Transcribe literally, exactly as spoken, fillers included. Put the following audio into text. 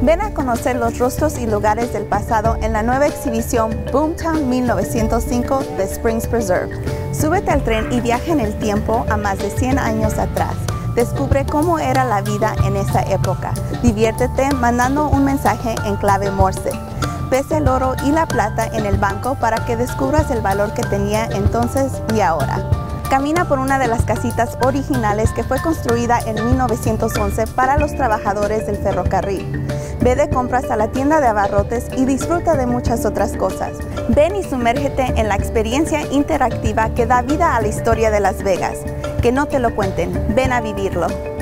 Ven a conocer los rostros y lugares del pasado en la nueva exhibición Boomtown mil novecientos cinco de Springs Preserve. Súbete al tren y viaja en el tiempo a más de cien años atrás. Descubre cómo era la vida en esa época. Diviértete mandando un mensaje en clave Morse. Pesa el oro y la plata en el banco para que descubras el valor que tenía entonces y ahora. Camina por una de las casitas originales que fue construida en mil novecientos once para los trabajadores del ferrocarril. Ve de compras a la tienda de abarrotes y disfruta de muchas otras cosas. Ven y sumérgete en la experiencia interactiva que da vida a la historia de Las Vegas. Que no te lo cuenten, ven a vivirlo.